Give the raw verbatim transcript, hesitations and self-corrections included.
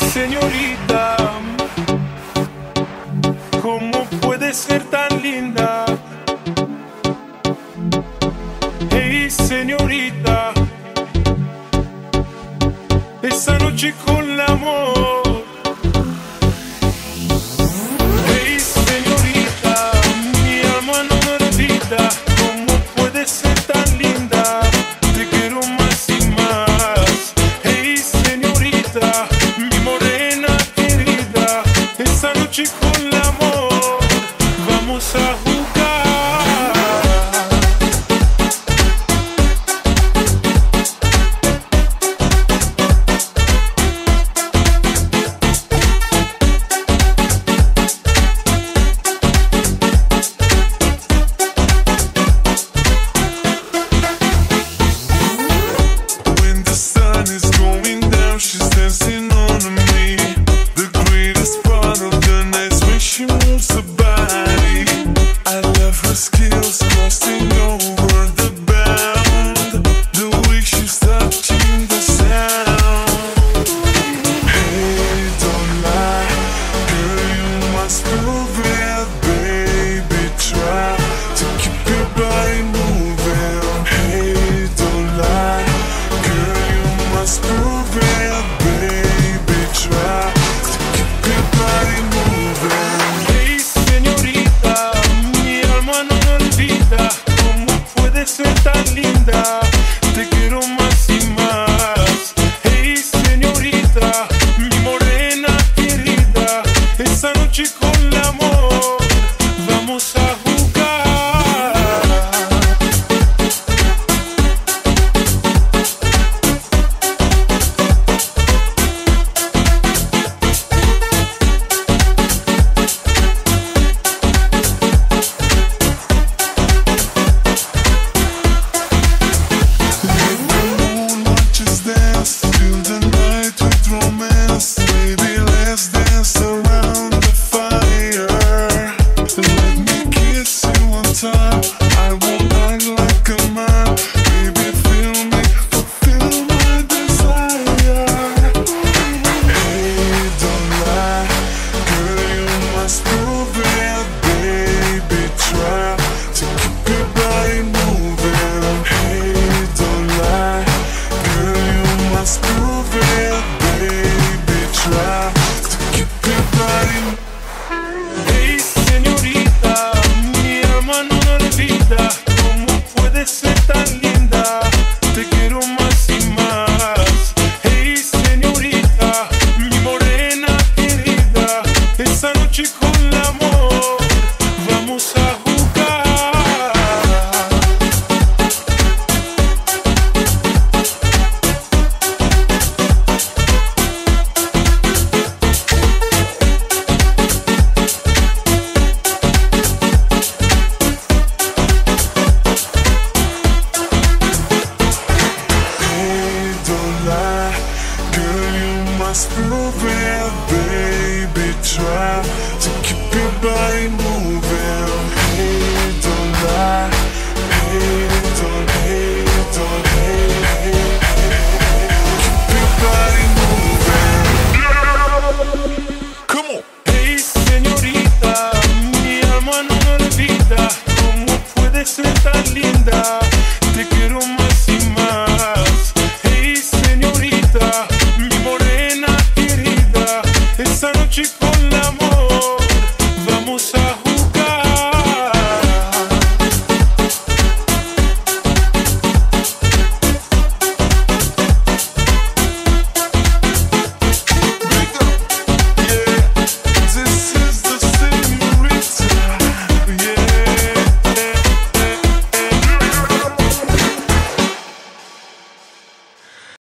señorita, ¿cómo puede ser tan linda? Hey, señorita, esta noche con el amor. Hey, señorita, mi alma no me olvida. ¿Cómo puede ser tan linda? Te quiero más y más. Hey, señorita, mi morena querida, esta noche con el amor vamos a jugar. Ser tan linda, te quiero más y más. Hey, señorita, mi morena querida, esta noche con el amor vamos a prove it, baby, try to keep your body moving. Hey, don't lie. Hey, don't hate, don't hate, hate, hate. Keep your body moving. Come on. Hey, señorita, mi alma no me olvida. ¿Cómo puede ser tan linda? Te quiero más y más. Hey, señorita, mi morena querida, esta noche